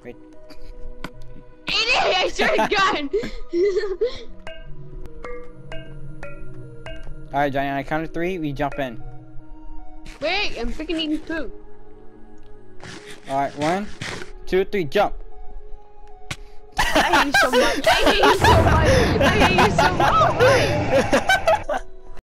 Wait. Idiot! I started a gun! Alright, Johnny, on I count of 3, we jump in. Wait, I'm freaking eating food. Alright, 1, 2, 3, jump! I hate you so much. I hate you so much. I hate you so much.